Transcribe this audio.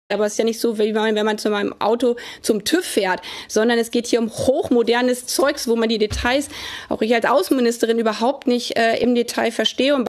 Aber es ist ja nicht so, wie wenn man zu meinem Auto zum TÜV fährt, sondern es geht hier um hochmodernes Zeugs, wo man die Details, auch ich als Außenministerin, überhaupt nicht im Detail verstehe. Und